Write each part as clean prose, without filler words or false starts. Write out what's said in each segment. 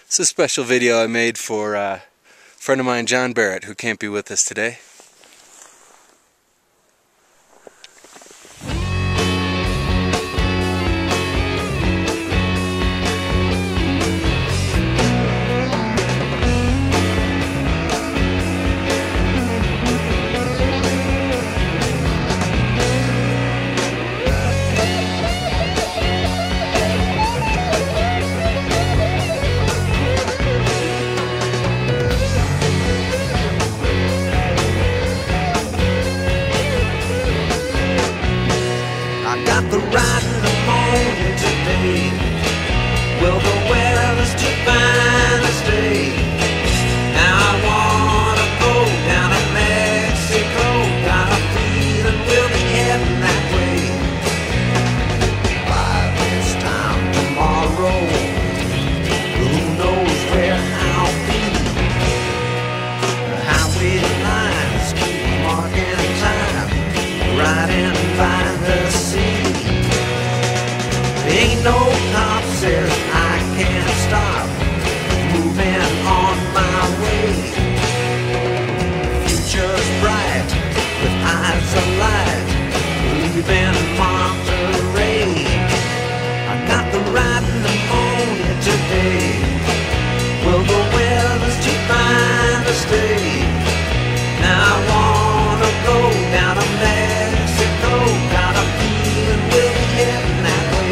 This is a special video I made for a friend of mine, John Barrett, who can't be with us today. Got the right pneumonia today. Well, the weather's too fine to stay. Now I wanna go down to Mexico. Got a feeling we'll be heading that way. By this time tomorrow, who knows where I'll be? The highway lines keep marking time, riding by the sea. Ain't no cop says I can't stop moving on my way. Future's bright with eyes alight, leaving Monterey. I got the right pneumonia today. Well, the weather's too fine to stay. Now I wanna go down to Mexico. Got a feeling we'll be heading that way.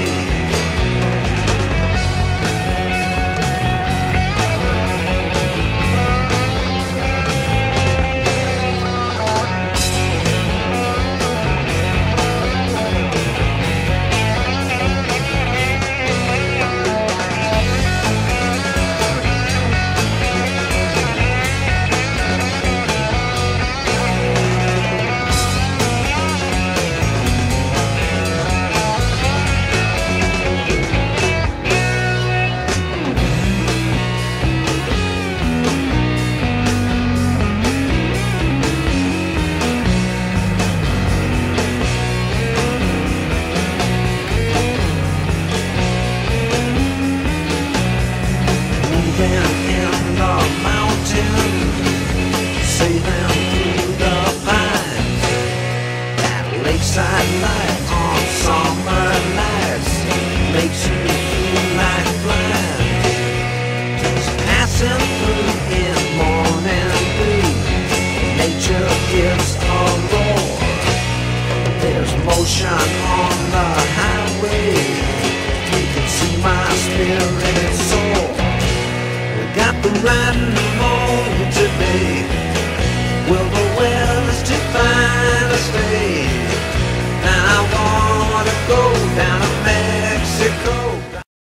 In the mountains, sailing through the pines. That lakeside light on summer nights makes you feel like flying. Just passing through in morning blue, nature gives a roar. There's motion on the highway, you can see my spirit soar. Got the right